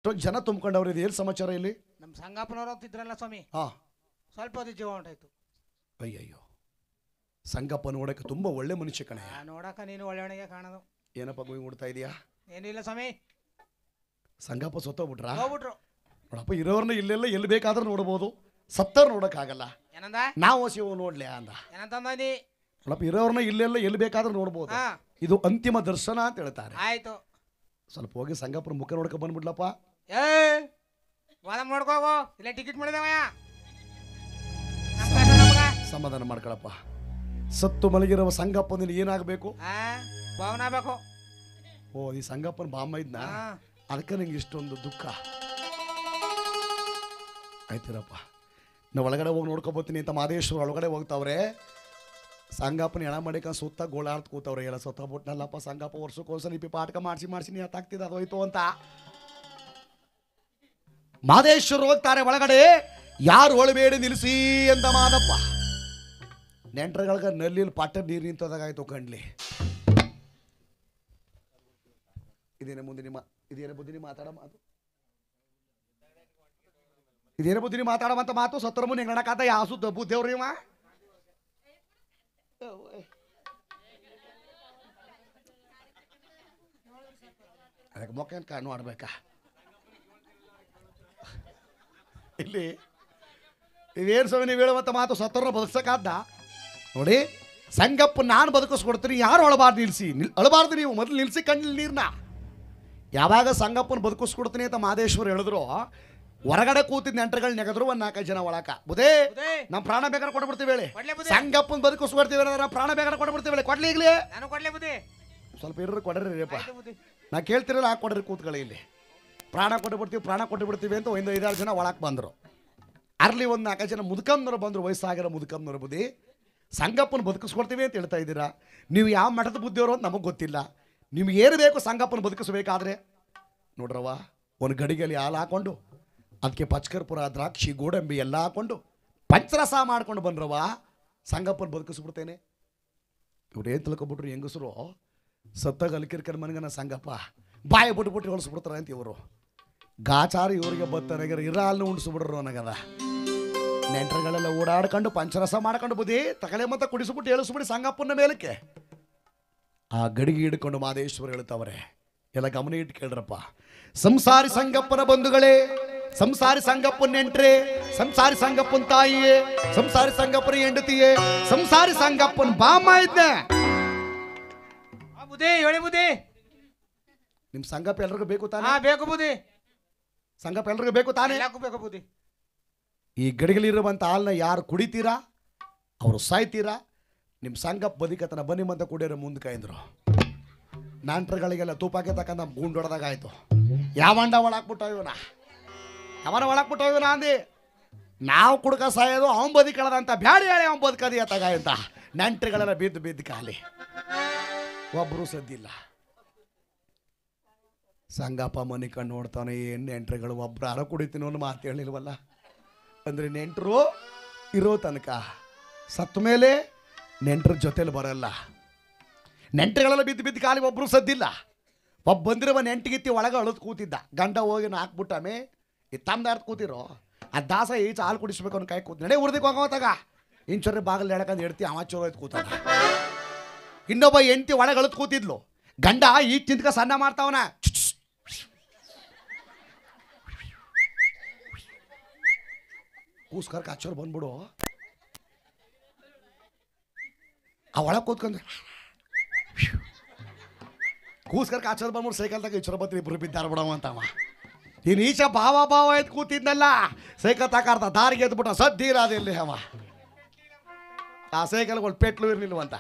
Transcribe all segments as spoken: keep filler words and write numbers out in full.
ಜನ ತುಂಬಿಕೊಂಡವ್ರು. ಇದು ಏನು ಸಮಾಚಾರ ಇಲ್ಲಿ? ನಮ್ಮ ಸಂಗಪ್ಪನವ್ರು ಹೋಗ್ತಿದ್ರಲ್ಲ ಸ್ವಾಮಿ, ಹಾ ಸ್ವಲ್ಪ ಹೊತ್ತು ಜೀವ ಹೊಂಟಾಯ್ತು. ಅಯ್ಯಯ್ಯೋ, ಸಂಗಪ್ಪ ನೋಡಕ್ಕೆ ತುಂಬಾ ಒಳ್ಳೆ ಮನುಷ್ಯ ಕಣೆ. ನೋಡಕ ನೀನು ಒಳ್ಳೆವಣಿಗೆ ಕಾಣೋದು. ಏನಪ್ಪ ಗುಯ್ ಮುಡ್ತಾ ಇದೀಯಾ? ಏನಿಲ್ಲ ಸ್ವಾಮಿ, ಸಂಗಪ್ಪ ಸತ್ತೋಗ್ಬಿಟ್ರ? ಹೋಗ್ಬಿಟ್ರು. ನೋಡಪ್ಪ, ಇರೋರ್ನ ಇಲ್ಲೆಲ್ಲ ಎಲ್ಲಿ ಬೇಕಾದ್ರೂ ನೋಡ್ಬೋದು, ಸತ್ತರ್ ನೋಡಕ್ಕಾಗಲ್ಲ. ಏನಂದ? ನಾವು ಶಿವ ನೋಡ್ಲಿ ಅಂದ. ಏನಂತಂದಿ? ನೋಡಪ್ಪ, ಇರೋರ್ನ ಇಲ್ಲೆಲ್ಲ ಎಲ್ಲಿ ಬೇಕಾದ್ರೂ ನೋಡ್ಬೋದು, ಇದು ಅಂತಿಮ ದರ್ಶನ ಅಂತ ಹೇಳ್ತಾರೆ. ಆಯ್ತು, ಸ್ವಲ್ಪ ಹೋಗಿ ಸಂಗಪ್ಪನ ಮುಖ ನೋಡ್ಕೊ ಬಂದ್ಬಿಡ್ಲಪ್ಪ. ಏ ವಾದಮ್ ನೋಡ್ಕೋಗೋ, ಇಲ್ಲ ಟಿಕೆಟ್ ಮಾಡಿದವಯ್ಯ. ಸಮಾಧಾನ ಮಾಡ್ಕೊಳಪ್ಪ. ಸತ್ತು ಮಲಗಿರುವ ಸಂಗಪ್ಪ ನಿನಗೆ ಏನಾಗಬೇಕು? ಭಾವನಾ ಬೇಕು. ಓ, ಈ ಸಂಗಪ್ಪನ ಬಾಮ್ಮ ಇದ್ನ, ಅದಕ್ಕೆ ನಿಂಗೆ ಇಷ್ಟೊಂದು ದುಃಖ ಆಯ್ತಿರಪ್ಪ. ನಾವು ಒಳಗಡೆ ಹೋಗಿ ನೋಡ್ಕೊಬೋತೀನಿ ಅಂತ ಮಾದೇಶ್ವರ ಒಳಗಡೆ ಹೋಗ್ತಾವ್ರೆ. ಸಂಗಪ್ಪನ ಹೆಣ ಮಾಡಿಕ ಸುತ್ತ ಗೋಳಾಡ್ತ ಕೂತವ್ರೆ. ಎಲ್ಲ ಸುತ್ತ ಬಿಟ್ನಲ್ಲಪ್ಪ ಸಂಗಪ್ಪ, ವರ್ಷಕ್ಕೋಸ್ಕರ ಇಪ್ಪಿ ಪಾಠಕ ಮಾಡಿಸಿ ಮಾಡಿಸಿ ನೀ ಹತ್ತಾಗ್ತಿದ್ದ ಅದು ಹೋಯ್ತು ಅಂತ. ಮಾದೇಶ್ವರ ಹೋಗ್ತಾರೆ ಒಳಗಡೆ. ಯಾರು ಒಳಬೇಡಿ ನಿಲ್ಲಿಸಿ ಅಂತ ಮಾದಪ್ಪ. ನೆಂಟ್ರಗಳಿಗೆ ನಲ್ಲಿ ಪಾಠ ನೀರು ನಿಂತದಾಗಾಯ್ತು ಕಣ್ಲಿ. ಇದೇನ ಮುಂದೆ ನಿಮ್ಮ ಇದೇನ ಬುದ್ಧಿನಿ ಮಾತಾಡ ಮಾತು ಇದೇನ ಬುದ್ಧಿನಿ ಮಾತಾಡಮಂತ ಮಾತು ಸತ್ತರ ಮುಂದೆ ಹೆಂಗಣಕಾತ ಯಾಸು ದಬ್ಬು ದೇವ್ರಿ ಇವ. ಅದಕ್ಕೆ ಮೊಕ್ಕ ಏನ್ ಕಾಣು ಆಡ್ಬೇಕಾ ಇಲ್ಲಿ? ಇದೇನು ಸ್ವಾಮಿ ನೀವು ಹೇಳುವಂತ ಮಾತು ಸತ್ತರನ್ನ ಬದುಕ್ಸಕ್ಕಾದ್ದ? ನೋಡಿ, ಸಂಗಪ್ಪ ನಾನು ಬದುಕಿಸ್ಕೊಡ್ತೀನಿ, ಯಾರು ಅಳಬಾರ್ದು ನಿಲ್ಸಿ ಅಳಬಾರ್ದು ನೀವು ಮೊದಲು ನಿಲ್ಸಿ ಕಣ್ಣಲ್ಲಿ ನೀರ್ನ. ಯಾವಾಗ ಸಂಗಪ್ಪನ ಬದುಕಿಸ್ಕೊಡ್ತೀನಿ ಅಂತ ಮಾದೇಶ್ವರ ಹೇಳಿದ್ರು, ಹೊರಗಡೆ ಕೂತಿದ್ ನೆಂಟರುಗಳು ನೆಗದ್ರು ಒಂದ್ ನಾಲ್ಕೈದು ಜನ ಒಳಕ. ಬುದೇ ನಮ್ಮ ಪ್ರಾಣ ಬೇಕಾದ್ರೆ ಕೊಟ್ಬಿಡ್ತೀವಿ ಹೇಳಿ. ಸಂಗಪ್ಪನ ಬದುಕಿಸ್ಕೊಡ್ತೀವಿ ಅಂದ್ರೆ ಪ್ರಾಣ ಬೇಕಾದ್ರೆ ಕೊಟ್ಬಿಡ್ತೀವಿ ಹೇಳಿ. ಕೊಡ್ಲಿ ಈಗಲೇ ನಾನು ಕೊಡ್ಲೇ ಬುದ್ಧಿ, ಸ್ವಲ್ಪ ಇರ್ರಿ ಕೊಡ್ರಿ ಅಪ್ಪ. ನಾ ಕೇಳ್ತಿರಲ್ಲ, ಹಾಕಿ ಕೊಡ್ರಿ ಕೂತ್ಕೊಳ್ಳಿ ಇಲ್ಲಿ. ಪ್ರಾಣ ಕೊಟ್ಟು ಬಿಡ್ತೀವಿ ಪ್ರಾಣ ಕೊಟ್ಟು ಬಿಡ್ತೀವಿ ಅಂತ ಒಂದು ಐದಾರು ಜನ ಒಳಕ್ಕೆ ಬಂದರು. ಅರ್ಲಿ ಒಂದು ನಾಲ್ಕೈದು ಜನ ಮುದುಕಮ್ಮನವರು ಬಂದರು, ವಯಸ್ಸಾಗಿರೋ ಮುದುಕಮ್ಮನವರು. ಬುದ್ಧಿ, ಸಂಗಪ್ಪನ ಬದುಕಿಸ್ಕೊಡ್ತೀವಿ ಅಂತ ಹೇಳ್ತಾ ಇದ್ದೀರಾ, ನೀವು ಯಾವ ಮಠದ ಬುದ್ಧಿಯವರು ಅಂತ ನಮಗೆ ಗೊತ್ತಿಲ್ಲ. ನಿಮ್ಗೆ ಏನು ಬೇಕು ಸಂಗಪ್ಪನ ಬದುಕಿಸ್ಬೇಕಾದ್ರೆ ನೋಡ್ರವ, ಒಂದು ಗಡಿಗೆಯಲ್ಲಿ ಹಾಲು ಹಾಕೊಂಡು ಅದಕ್ಕೆ ಪಚ್ಕರ್ಪುರ ದ್ರಾಕ್ಷಿ ಗೋಡಂಬಿ ಎಲ್ಲ ಹಾಕೊಂಡು ಪಂಚರಸ ಮಾಡ್ಕೊಂಡು ಬಂದ್ರವ, ಸಂಗಪ್ಪನ ಬದುಕಿಸ್ಬಿಡ್ತೇನೆ. ಇವ್ರು ಏನು ತಿಳ್ಕೊಬಿಟ್ರು ಹೆಂಗಸರು, ಸತ್ತಾಗ ಅಲ್ಕಿರ್ಕರ್ ಮನಗನ ಸಂಗಪ್ಪ ಬಾಯಿ ಬಿಟ್ಬಿಟ್ಟು ಹೊಲಿಸ್ಬಿಡ್ತಾರೆ ಅಂತ ಇವರು. ಗಾಚಾರ ಇವರಿಗೆ ಬತ್ತನಗರ ಇರಾಲ್ನ ಉಣಿಸ್ಬಿಡ್ರು ನನಗದ. ನೆಂಟರುಗಳೆಲ್ಲ ಓಡಾಡ್ಕೊಂಡು ಪಂಚರಸ ಮಾಡ್ಕೊಂಡು ಬುದ್ಧಿ ತಕಳೆ ಮತ್ತೆ ಕುಡಿಸ್ಬಿಟ್ಟು ಹೇಳಿಸ್ಬಿಡಿ ಸಂಗಪ್ಪನ ಮೇಲಕ್ಕೆ. ಆ ಗಡಿಗೆ ಹಿಡ್ಕೊಂಡು ಮಾದೇಶ್ವರ ಹೇಳ್ತಾವ್ರೆ, ಎಲ್ಲ ಗಮನ ಇಟ್ಟು ಕೇಳ್ರಪ್ಪ. ಸಂಸಾರಿ ಸಂಗಪ್ಪನ ಬಂಧುಗಳೇ, ಸಂಸಾರಿ ಸಂಗಪ್ಪನ ನೆಂಟ್ರೆ, ಸಂಸಾರಿ ಸಂಗಪ್ಪನ ತಾಯಿಯೇ, ಸಂಸಾರಿ ಸಂಗಪ್ಪನ ಹೆಂಡತಿಯೇ, ಸಂಸಾರಿ ಸಂಗಪ್ಪನ ಬಾಮ್ಮ ಇದ್ದೆ. ಬುದ್ಧಿ ಹೇಳಿ ಬುದ್ಧಿ, ನಿಮ್ ಸಂಗಪ್ಪ ಎಲ್ರಿಗೂ ಬೇಕು ತಾನೆ? ಬೇಕು ಬುದ್ಧಿ, ಸಂಗಪ್ಪ ಎಲ್ರಿಗೂ ಬೇಕು ತಾನೆ? ಬೇಕು ಬುದ್ಧಿ. ಈ ಗಡಿಗಳಿರುವಂತ ಹಾಲನ್ನ ಯಾರು ಕುಡಿತೀರಾ ಅವರು ಸಾಯ್ತೀರಾ. ನಿಮ್ಮ ಸಂಗಪ್ಪ ಬದುಕತನ ಬನ್ನಿ ಮಂತ ಕುಡಿಯೋರು ಮುಂದಕ್ಕೆ ಅಂದ್ರು. ನಾಂಟ್ರಗಳಿಗೆಲ್ಲ ತೂಪಾಕೆ ತಕ್ಕಂತ ಗುಂಡೊಡ್ದಾಗ ಆಯ್ತು. ಯಾವಂಡ ಒಳಾಕ್ಬಿಟ್ಟ ಇವನ, ಅವನ ಒಳಾಕ್ಬಿಟ್ಟ ಇವನ ಅಂದಿ. ನಾವು ಕುಡ್ಕ ಸಾಯೋದು ಅವನ್ ಬದುಕಳದಂತ ಬ್ಯಾಡಿ ಹೇಳಿ ಅವನ್ ಬದುಕದಿ ಅತ್ತಾಗ ಅಂತ ನೆಂಟ್ರುಗಳೆಲ್ಲ ಬಿದ್ದು ಬಿದ್ದು ಖಾಲಿ, ಒಬ್ರು ಸದ್ದಿಲ್ಲ. ಸಂಗಪ್ಪ ಮನೆ ಕಣ್ಣು ನೋಡ್ತಾನೆ, ಏನು ನೆಂಟ್ರುಗಳು ಒಬ್ರು ಅರ ಕುಡಿತೀನಿ ಅನ್ನೋ ಮಾತು ಹೇಳಿಲ್ವಲ್ಲ. ಅಂದರೆ ನೆಂಟರು ಇರೋ ತನಕ ಸತ್ತ ಮೇಲೆ ನೆಂಟ್ರ ಜೊತೆಲಿ ಬರಲ್ಲ. ನೆಂಟರುಗಳೆಲ್ಲ ಬಿದ್ದು ಬಿದ್ದು ಖಾಲಿ, ಒಬ್ರು ಸದ್ದಿಲ್ಲ. ಒಬ್ಬ ಬಂದಿರುವ ನೆಂಟಿಗಿತ್ತಿ ಒಳಗೆ ಅಳದು ಕೂತಿದ್ದ. ಗಂಡ ಹೋಗಿ ಹಾಕ್ಬಿಟ್ಟಾಮೆ ಈ ತಮ್ಮದಾರ್ದು ಕೂತಿರೋ ಆ ದಾಸ ಈಚ ಹಾಲು ಕುಡಿಸ್ಬೇಕು ಅವ್ನ ಕೈ ಕೂತ್ ನಡೆ ಉರ್ದಿಕ್ಕೆ ಹೋಗೋತಾಗ ಇಂಚೊರೆ ಬಾಗಿಲು ಎಳಕಂದು ಎಡ್ತಿ ಅವ ಚೋರ ಆಯ್ತು ಕೂತಾನ. ಇನ್ನೊಬ್ಬ ಎಂಟಿ ಒಳಗೆ ಅಳದು ಕೂತಿದ್ಲು. ಗಂಡ ಈ ತಿಂದ್ಕ ಸಣ್ಣ ಮಾಡ್ತಾವನ. ಕೂಸ್ಕರ ಕಾಚೋರು ಬಂದ್ಬಿಡು. ಆ ಒಳಗೆ ಕೂತ್ಕೊಂಡ್ರೆ ಕೂಸ್ಕರ ಕಾಚೋರು ಬಂದ್ಬಿಡು. ಸೈಕಲ್ದಾಗ ಈಚರ ಬತ್ತಿ ಇಬ್ರು ಬಿದ್ದಾರ ಬಿಡವ ಅಂತವ. ಇನ್ನು ಈಚ ಭಾವ ಭಾವ ಆಯ್ತು ಕೂತಿದ್ನಲ್ಲ, ಸೈಕಲ್ ತಕಾರ್ತ ದಾರಿಗೆ ಎದ್ಬಿಟ್ಟ ಸದ್ದೀರಾದ ಇಲ್ಲಿ ಅವ. ಆ ಸೈಕಲ್ಗಳು ಪೆಟ್ಲು ಇರ್ಲಿಲ್ವಂತ.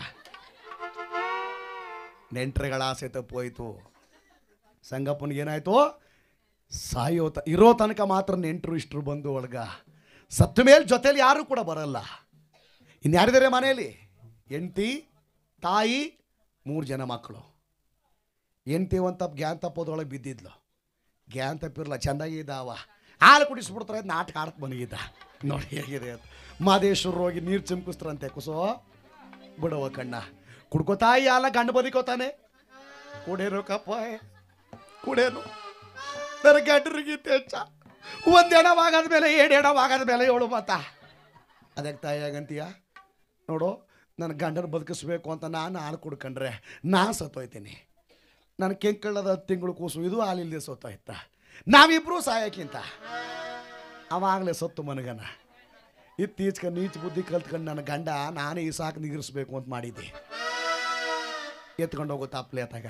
ನೆಂಟ್ರುಗಳ ಆಸೆ ತಪ್ಪೋಯ್ತು. ಸಂಗಪ್ಪನಿಗೆ ಏನಾಯ್ತು, ಸಾಯೋ ತ ಇರೋ ತನಕ ಮಾತ್ರ ನೆಂಟರು ಇಷ್ಟರು ಬಂದು ಒಳಗ, ಸತ್ತ ಮೇಲೆ ಜೊತೆಲಿ ಯಾರು ಕೂಡ ಬರಲ್ಲ. ಇನ್ಯಾರಿದ್ದಾರೆ ಮನೆಯಲ್ಲಿ? ಹೆಂಡತಿ, ತಾಯಿ, ಮೂರು ಜನ ಮಕ್ಕಳು. ಹೆಂಡತಿ ಒಂದು ತಪ್ಪು ಗ್ಯಾನ್ ತಪ್ಪೋದೊಳಗೆ ಬಿದ್ದಿದ್ಲು. ಗ್ಯಾನ್ ತಪ್ಪಿರಲ್ಲ, ಚೆಂದಾಗಿ ಇದ್ದಾವ. ಹಾಲು ಕುಡಿಸ್ಬಿಡ್ತಾರೆ, ನಾಟಕ ಆಡಕ್ಕೆ ಬಂದಿದ್ದ. ನೋಡಿ ಹೇಗಿದೆ ಅಂತ. ಮಾದೇಶ್ವರ ಹೋಗಿ ನೀರು ಚಿಮ್ಕಿಸ್ತಾರಂತೆ. ಕುಸೋ ಬಿಡವ ಕಣ್ಣ, ಕುಡ್ಕೋತಾಯಿ ಹಾಲ ಗಂಡು ಬದುಕೋತಾನೆ. ಕುಡೇನು ಕಪ್ಪ ಕುಡೇನು ನನ್ನ ಗಂಡರಿಗಿಂತ ಹೆಚ್ಚ ಒಂದು ಎಣವಾಗದ ಮೇಲೆ ಏಳು ಎಣವಾಗದ ಮೇಲೆ ಏಳು ಮತ ಅದಕ್ಕೆ ತಾಯಿಯಾಗಂತೀಯ ನೋಡು ನನ್ನ ಗಂಡನ ಬದುಕಿಸ್ಬೇಕು ಅಂತ ನಾನು ಹಾಲು ಕುಡ್ಕೊಂಡ್ರೆ ನಾನು ಸತ್ತೋಯ್ತೀನಿ. ನನ್ನ ಕೆಂಕಳ್ಳದ ತಿಂಗಳು ಕೂಸು ಇದು ಹಾಲಿಲ್ಲದೆ ಸತ್ತೋಯ್ತ. ನಾವಿಬ್ಬರೂ ಸಾಯಕ್ಕಿಂತ ಅವಾಗಲೇ ಸತ್ತು ಮನಗನ. ಇತ್ತೀಚೆಗೆ ನೀಚ ಬುದ್ಧಿ ಕಲ್ತ್ಕೊಂಡು ನನ್ನ ಗಂಡ ನಾನೇ ಈ ಸಾಕು ನಿಗಿರಿಸ್ಬೇಕು ಅಂತ ಮಾಡಿದ್ದೆ. ಎತ್ಕೊಂಡು ಹೋಗೋ ತಾಪ್ಲೆ ಅತ್ತಾಗ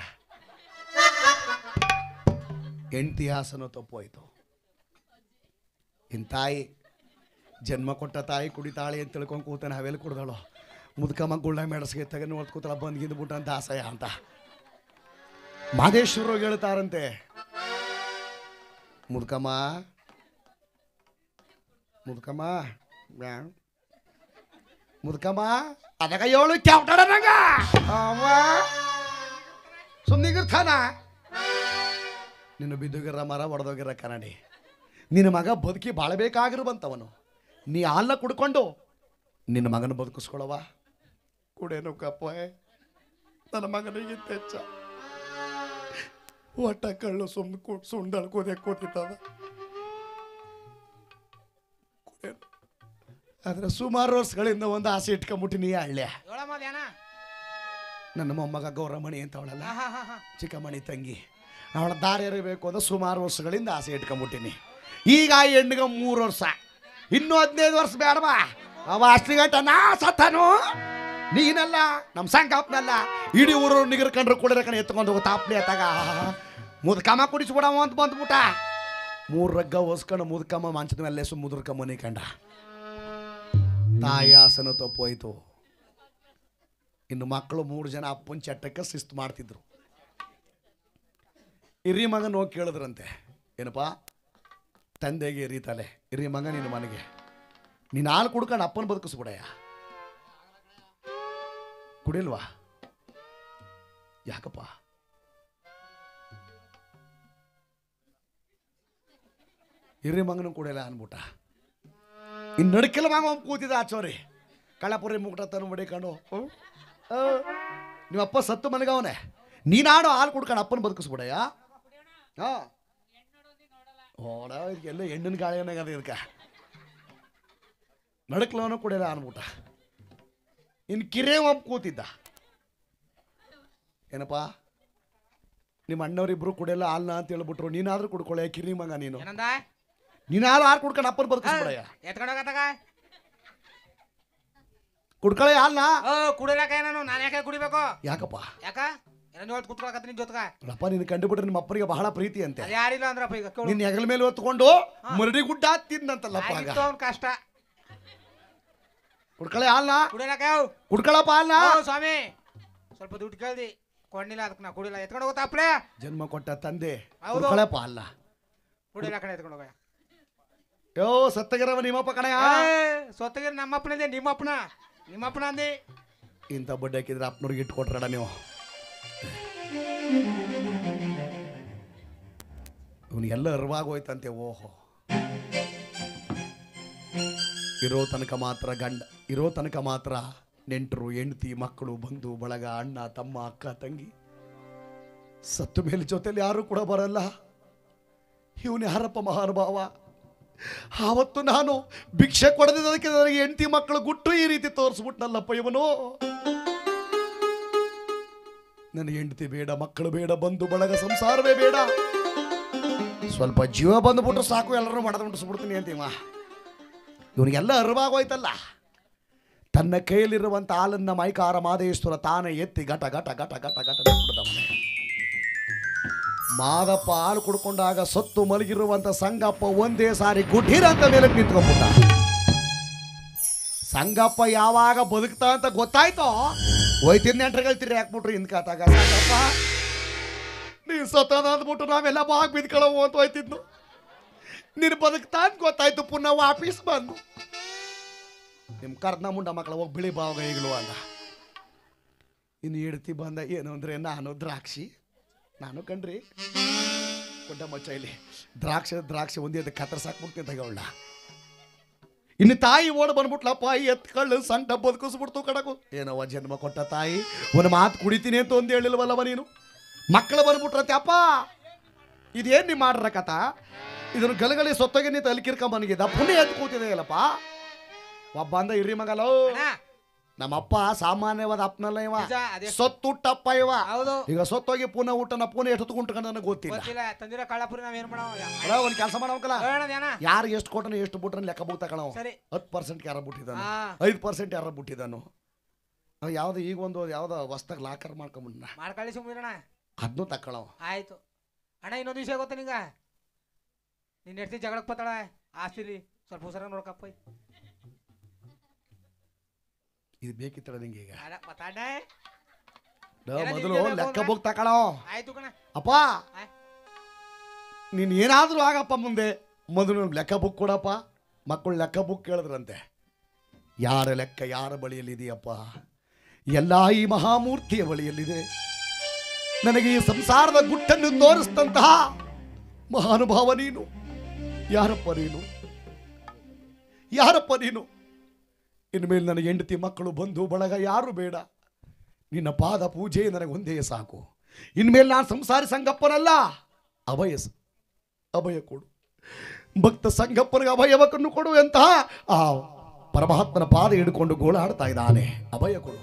ಹೆಂಡತಿ ಹಾಸನ ತಪ್ಪೋಯ್ತು. ಇನ್ ತಾಯಿ ಜನ್ಮ ಕೊಟ್ಟ ತಾಯಿ ಕುಡಿತಾಳೆ ಅಂತ ತಿಳ್ಕೊಂಡು ಕೂತಾನೆ. ಅವೆಲ್ಲ ಕುಡ್ದಾಳು ಮುದ್ಕಮ್ಮ ಗುಳ್ಳ ಮೆಣಸಿಗೆ ತಗ ನೋಡ್ ಕೂತಳ ಬಂದ್ಗಿಂದು ಬಿಟ್ಟು ಅಂತ ಆಸಯ ಅಂತ ಮಾದೇಶ್ವರ ಹೇಳ್ತಾರಂತೆ. ಮುದ್ಕಮ್ಮ ಮುದ್ಕಮ್ಮ ಮುದ್ಕಮ್ಮ ಅದಕ್ಕೆ ಏಳು ಕ್ಯಾವ್ಟಾಡ ನಂಗ ಸುಮ್ಮನಿಗಿರ್ತಾನ. ನಿನ್ನ ಬಿದ್ದುಗಿರ ಮರ ಒಡೆದೋಗಿರ ಕನ್ನಡಿ. ನಿನ್ನ ಮಗ ಬದುಕಿ ಬಾಳಬೇಕಾಗಿರುವಂಥವನು. ನೀ ಹಾಲನ್ನ ಕುಡ್ಕೊಂಡು ನಿನ್ನ ಮಗನ ಬದುಕಿಸ್ಕೊಳವ ಕುಡೇನು ಕಪ್ಪ. ನನ್ನ ಮಗನಿಗಿಂತ ಹೆಚ್ಚ ಒಟ್ಟ ಕಳ್ಳು ಸುಮ್ಮನೆ ಕೊಟ್ಟು ಸುಂಡಲ್ ಕೂದೆ ಕೂತಿತ್ತದ. ಆದ್ರೆ ಸುಮಾರು ವರ್ಷಗಳಿಂದ ಒಂದು ಆಸೆ ಇಟ್ಕೊಂಬಿಟ್ಟಿನಿ ಹಳ್ಳ್ಯ. ನನ್ನ ಮೊಮ್ಮಗ ಗೌರಮಣಿ ಅಂತ ಅವಳಲ್ಲ ಚಿಕ್ಕಮಣಿ ತಂಗಿ, ಅವಳ ದಾರಿ ಎರಿಬೇಕು ಅಂತ ಸುಮಾರು ವರ್ಷಗಳಿಂದ ಆಸೆ ಇಟ್ಕೊಂಬಿಟ್ಟಿನಿ. ಈಗ ಆ ಹೆಣ್ಣಿಗೆ ಮೂರು ವರ್ಷ, ಇನ್ನೂ ಹದಿನೈದು ವರ್ಷ ಬೇಡವಾ? ಅವ ಅಷ್ಟು ಗಂಟ ನಾ ಸತ್ತನು. ನೀನಲ್ಲ ನಮ್ಮ ಸಂಕಪ್ಪನಲ್ಲ ಇಡೀ ಊರು ನಿಗರ್ ಕಂಡ್ರು ಕುಡಿರಕನ ಎತ್ಕೊಂಡು ಹೋಗೋ ತಾಪ್ಲಿ ಅತ್ತಾಗ ಮುದ್ಕಮ್ಮ ಕುಡಿಸ್ಬಿಡವ ಅಂತ ಬಂದ್ಬಿಟ್ಟ. ಮೂರು ರಗ್ಗ ಹೊಸ್ಕೊಂಡು ಮುದ್ಕಮ್ಮ ಮಂಚದ ಮೇಲೆ ಸು ಮುದುರ್ಕಮ್ಮನಿ ಕಂಡ. ತಾಯಿ ಆಸನ ತಪ್ಪೋಯ್ತು. ಇನ್ನು ಮಕ್ಕಳು ಮೂರು ಜನ ಅಪ್ಪನ ಚಟ್ಟಕ್ಕೆ ಶಿಸ್ತು ಮಾಡ್ತಿದ್ರು. ಹಿರಿ ಮಗನ ಹೋಗಿ ಕೇಳಿದ್ರಂತೆ, ಏನಪ್ಪ ತಂದೆಗೆ ಎರೀತಾಳೆ ಹಿರಿ ಮಗ ನಿನ್ನ ಮನೆಗೆ ನೀನು ಹಾಲು ಕುಡ್ಕೊಂಡು ಅಪ್ಪನ ಬದುಕಿಸ್ಬಿಡಯ್ಯ. ಕುಡಿಲ್ವಾ? ಯಾಕಪ್ಪ? ಹಿರಿ ಮಗನೂ ಕುಡಿಯಲ್ಲ ಅನ್ಬಿಟ್ಟ. ಇನ್ನು ನಡ್ಕೆಲ್ಲ ಮಗ ಕೂತಿದ್ದ ಆಚೋರಿ ಕಳ್ಳಪುರಿ ಮುಗ್ಟ ತನು ಮಡಿಕೊಂಡು, ನಿಮ್ಮಪ್ಪ ಸತ್ತು ಮನೆಗವನೆ ನೀನಾಡು ಹಾಲು ಕುಡ್ಕೊಂಡು ಅಪ್ಪನ ಬದುಕಿಸ್ಬಿಡಯ್ಯ. ಹಾಂ ಓಡ ಇದಕ್ಕೆಲ್ಲ ಹೆಣ್ಣಿನ ಗಾಳಿ ಏನಾಗದ ಇದಕ್ಕೆ ನಡಕ್ಲವನು ಕುಡಿಯಲ್ಲ ಅನ್ಬಿಟ್ಟ. ಇನ್ನು ಕಿರೇ ಒಬ್ಬ ಕೂತಿದ್ದ, ಏನಪ್ಪ ನಿಮ್ಮ ಅಣ್ಣವ್ರಿಬ್ರು ಕುಡಿಯಲ್ಲ ಹಾಲ್ನ ಅಂತ ಹೇಳ್ಬಿಟ್ರು, ನೀನಾದ್ರೂ ಕುಡ್ಕೊಳ್ಳೆ ಕಿರಿ ಮಗ ನೀನು. ನೀನಾದ್ರೂ ಹಾಲು ಕುಡ್ಕೊಂಡು ಅಪ್ಪನ ಬದುಕಿಸ್ಬಿಡಯ್ಯ. ಕುಡ್ಕೊಳ್ಳೆ ಹಾಲ್ನ. ಕುಡಿಲಾಕ ನಾನು ನಾನು ಯಾಕೆ ಕುಡಿಬೇಕು? ಯಾಕಪ್ಪ? ಯಾಕ ಕುತ್ಕೊಳಕತ್ತ ನಿನ್ ಜೊತೆಗ ಅಪ್ಪ ನಿನ್ನ ಕಂಡುಬಿಟ್ರೆ ನಿಮ್ಮ ಅಪ್ಪನಿಗೆ ಬಹಳ ಪ್ರೀತಿ ಅಂತೆ. ಯಾರಿಲ್ಲ ಅಂದ್ರಪ್ಪ ಈಗ ನಿನ್ನ ಹೆಗಲ ಮೇಲೆ ಹೊತ್ಕೊಂಡು ಮರಡಿ ಗುಡ್ಡ ತಿಂದಂತಲ್ಲಪ್ಪ. ಕಷ್ಟ ಕುಡ್ಕಳೆ ಹಾಲ್ನ. ಕುಡಿಲಾಕ ಕುಡ್ಕೊಳಪ್ಪ ಹಾಲ್ನ. ಸ್ವಾಮಿ ಸ್ವಲ್ಪ ದುಡ್ಡು ಕೇಳ್ದಿ ಕೊಂಡಿಲ್ಲ, ಅದಕ್ಕೆ ನಾ ಕುಡಿಲ್ಲ. ಎತ್ಕೊಂಡು ಹೋಗುತ್ತಾ ಅಪ್ಲೆ ಜನ್ಮ ಕೊಟ್ಟ ತಂದೆ ಕುಡ್ಕೊಳಪ್ಪ ಹಾಲ್ನ. ಕುಡಿಲ್ಲ ಕಡೆ ಎತ್ಕೊಂಡು ಹೋಗ. ಯೋ ಸತ್ತಗಿರವ ನಿಮ್ಮಪ್ಪ ಕಣಯ್ಯ. ಸತ್ತಗಿರ ನಮ್ಮಪ್ಪನಂದೆ ನಿಮ್ಮಪ್ಪನ ನಿಮ್ಮಪ್ಪನ ಅಂದೆ. ಇಂಥ ಬಡ್ಡೆ ಹಾಕಿದ್ರೆ ಅಪ್ಪನವ್ರಿಗೆ ಇಟ್ಕೊಟ್ರಡ ನೀವು. ಇವನಿಗೆಲ್ಲ ಅರಿವಾಗೋಯ್ತಂತೆ. ಓಹೋ, ಇರೋ ತನಕ ಮಾತ್ರ ಗಂಡ, ಇರೋ ತನಕ ಮಾತ್ರ ನೆಂಟರು ಹೆಂಡತಿ ಮಕ್ಕಳು ಬಂಧು ಬಳಗ ಅಣ್ಣ ತಮ್ಮ ಅಕ್ಕ ತಂಗಿ. ಸತ್ತು ಮೇಲೆ ಜೊತೆಲಿ ಯಾರು ಕೂಡ ಬರಲ್ಲ. ಇವನು ಯಾರಪ್ಪ ಮಹಾನುಭಾವ? ಆವತ್ತು ನಾನು ಭಿಕ್ಷೆ ಕೊಡದಿದ್ದದಕ್ಕೆ ನನಗೆ ಹೆಂಡತಿ ಮಕ್ಕಳು ಗುಟ್ಟು ಈ ರೀತಿ ತೋರಿಸ್ಬಿಟ್ನಲ್ಲಪ್ಪ ಇವನು. ನನಗೆ ಹೆಂಡತಿ ಬೇಡ, ಮಕ್ಕಳು ಬೇಡ, ಬಂಧು ಬಳಗ ಸಂಸಾರವೇ ಬೇಡ. ಸ್ವಲ್ಪ ಜೀವ ಬಂದ್ಬಿಟ್ರು ಸಾಕು, ಎಲ್ಲರೂ ಮಾಡದ ಮುಟ್ಟಿಸ್ಬಿಡ್ತೀನಿ ಅಂತೀವ. ಇವನಿಗೆಲ್ಲ ಅರಿವಾಗೋಯ್ತಲ್ಲ. ತನ್ನ ಕೈಯಲ್ಲಿರುವಂಥ ಹಾಲನ್ನ ಮೈಕಾರ ಮಾದೇಶ್ವರ ತಾನೇ ಎತ್ತಿ ಘಟ ಘಟ ಘಟ ಘಟ ಘಟ ಬಿಡ್ದವನೇ. ಮಾದಪ್ಪ ಹಾಲು ಕುಡ್ಕೊಂಡಾಗ ಸತ್ತು ಮಲಗಿರುವಂಥ ಸಂಗಪ್ಪ ಒಂದೇ ಸಾರಿ ಗುಡ್ಡೀರ ಅಂತ ಮೇಲೆ ನಿಂತ್ಕೊಂಡ್ಬಿಟ್ಟ. ಸಂಗಪ್ಪ ಯಾವಾಗ ಬದುಕ್ತಾ ಅಂತ ಗೊತ್ತಾಯ್ತೋ ಹೋಯ್ತಿದ್ ನೆಂಟ್ರಗಳ್ತೀರಿ ಹಾಕ್ಬಿಟ್ರು ಹಿಂದ್ ಕಾತಾಗ. ಸಂಗಪ್ಪ ನೀನು ಸತ್ತದ ಅಂದ್ಬಿಟ್ಟು ನಾವೆಲ್ಲ ಬಾಗ್ ಬಿದ್ಕೊಳ್ಳೋ ಅಂತ ಹೋಯ್ತಿದ್ನು. ನೀನು ಬದುಕ್ತಾ ಅಂತ ಗೊತ್ತಾಯ್ತು, ಪುನಃ ವಾಪೀಸ್ ಬಂದು ನಿಮ್ಮ ಕರ್ನ ಮುಂಡ ಮಕ್ಕಳ ಹೋಗಿ ಬಿಳಿ ಬಾವಾಗ ಈಗಲು ಅಂದ. ಇನ್ನು ಇಡ್ತಿ ಬಂದ ಏನು ಅಂದರೆ ನಾನು ದ್ರಾಕ್ಷಿ ನಾನು ಕಣ್ರಿ ಕೊಡ್ಡ ಮಚ್ಚ ಇಲ್ಲಿ ದ್ರಾಕ್ಷಿ ದ್ರಾಕ್ಷಿ ಒಂದೇ ಕತ್ತರ್ಸಾಕ್ಬಿಡ್ತೀನಿ ತಗೊಳ್ಳ. ಇನ್ನು ತಾಯಿ ಓಡ್ ಬಂದ್ಬಿಟ್ಲಪ್ಪ, ಎತ್ಕಳ್ಳು ಸಂಟ ಬದುಕಿಸ್ಬಿಡ್ತು ಕಡಕು. ಏನವ ಜನ್ಮ ಕೊಟ್ಟ ತಾಯಿ, ಒಂದು ಮಾತು ಕುಡಿತೀನಿ ಅಂತ ಒಂದು ಹೇಳಿಲ್ವಲ್ಲವ ನೀನು. ಮಕ್ಕಳು ಬಂದ್ಬಿಟ್ರತ್ತೆ, ಅಪ್ಪ ಇದೇನ್ ನೀ ಮಾಡ್ರ ಕಥ ಇದನ್ನು ಗಲಗಲಿ ಸೊತ್ತಗೆ ನೀ ತಲಕಿರ್ಕೊಂಬನಿಗಿದ್ದ ಪುಣ್ಯ ಎದ್ದು ಕೂತಿದೆ ಇಲ್ಲಪ್ಪ ಒಬ್ಬ ಅಂದ ಇರ್ರಿ ಮಗಲೋ ನಮ್ಮಪ್ಪ ಸಾಮಾನ್ಯವಾದ ಅಪ್ಪನಲ್ಲ ಇವ ಸೊತ್ತುಟ್ಟಪ್ಪ ಇವ ಈಗ ಸೊತ್ತೋಗಿ ಪುನಃ ಊಟನ ಪುನಃ ಎಷ್ಟು ಕುಂಟ್ಕೊಂಡು ನನಗೆ ಗೊತ್ತಿಲ್ಲ ಒಂದ್ ಕೆಲಸ ಮಾಡಬೇಕಲ್ಲ ಯಾರು ಎಷ್ಟು ಕೊಟ್ಟನ ಎಷ್ಟು ಬಿಟ್ರನ್ ಲೆಕ್ಕ ಬುಕ್ ತಗೊಳವ ಹತ್ತು ಪರ್ಸೆಂಟ್ ಯಾರ ಬಿಟ್ಟಿದ್ದಾನು ಐದು ಪರ್ಸೆಂಟ್ ಯಾರ ಬಿಟ್ಟಿದ್ದಾನು ಯಾವ್ದು ಈಗ ಒಂದು ಯಾವ್ದು ಹೊಸ್ದಾಗ ಲಾಕರ್ ಮಾಡ್ಕೊಂಬಿಡ್ನ ಮಾಡ್ಕೊಳ್ಳಿ ಸುಮ್ಮನೆ ಅದನ್ನು ತಗೊಳವ ಆಯ್ತು ಅಣ್ಣ ಇನ್ನೊಂದು ವಿಷಯ ಗೊತ್ತ ನಿಂಗ ನಿನ್ನ ಹೆಂಡತಿ ಜಗಳಕ್ಕೆ ಬತ್ತಾಳ ಆಸ್ತಿಲಿ ಸ್ವಲ್ಪ ಹುಷಾರ ನೋಡ್ಕಪ್ಪ ಇದು ಬೇಕಿತ್ತಳ ನಿಂಗೆ ಈಗ ಮತ್ತಾಡ ಮೊದಲು ಲೆಕ್ಕ ಬುಕ್ ತಗೊಳೋ ಆಯ್ತು ಕಣ ಅಪ್ಪ ನೀನ್ ಏನಾದ್ರೂ ಆಗಪ್ಪ ಮುಂದೆ ಮೊದಲು ಲೆಕ್ಕ ಬುಕ್ ಕೊಡಪ್ಪ ಮಕ್ಕಳು ಲೆಕ್ಕ ಬುಕ್ ಕೇಳಿದ್ರಂತೆ ಯಾರ ಲೆಕ್ಕ ಯಾರ ಬಳಿಯಲ್ಲಿದೆಯಪ್ಪ ಎಲ್ಲ ಈ ಮಹಾಮೂರ್ತಿಯ ಬಳಿಯಲ್ಲಿದೆ ನನಗೆ ಈ ಸಂಸಾರದ ಗುಟ್ಟನ್ನು ತೋರಿಸಿದಂತಹ ಮಹಾನುಭಾವ ನೀನು ಯಾರಪ್ಪ ನೀನು ಯಾರಪ್ಪ ನೀನು ಇನ್ಮೇಲೆ ನನಗೆ ಹೆಂಡತಿ ಮಕ್ಕಳು ಬಂಧು ಬಳಗ ಯಾರು ಬೇಡ ನಿನ್ನ ಪಾದ ಪೂಜೆ ನನಗೆ ಒಂದೇ ಸಾಕು ಇನ್ಮೇಲೆ ನಾನು ಸಂಸಾರಿ ಸಂಗಪ್ಪನಲ್ಲ ಅಭಯ ಅಭಯ ಕೊಡು ಭಕ್ತ ಸಂಗಪ್ಪನಿಗೆ ಅಭಯವಕ್ಕನ್ನು ಕೊಡುವಂತಹ ಆ ಪರಮಾತ್ಮನ ಪಾದ ಹಿಡ್ಕೊಂಡು ಗೋಳಾಡ್ತಾ ಇದ್ದಾನೆ ಅಭಯ ಕೊಡು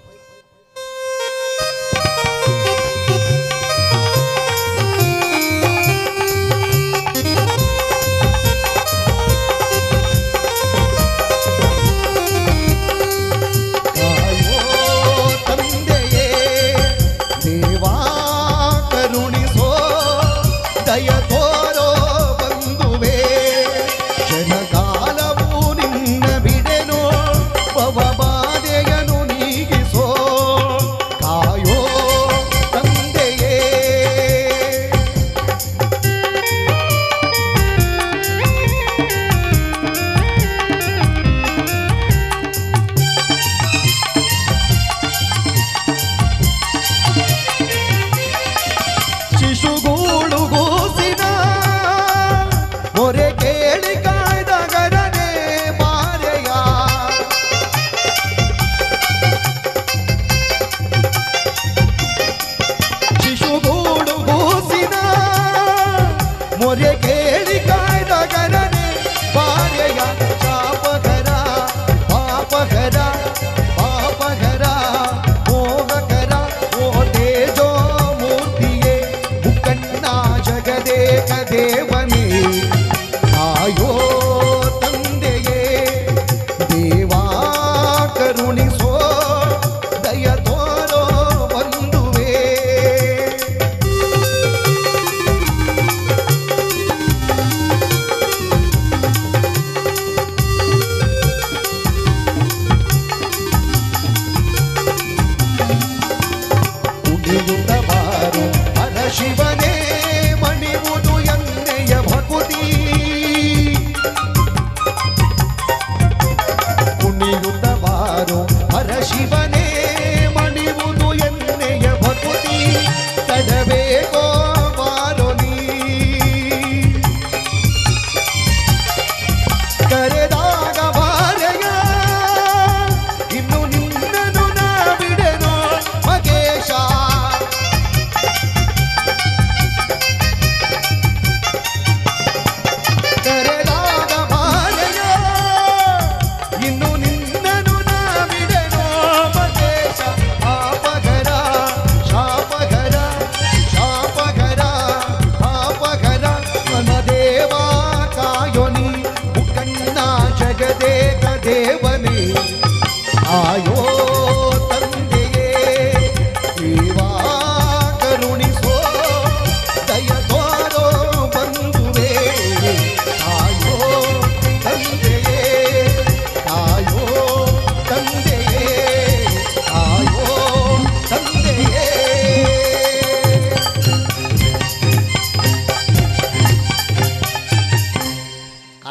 करे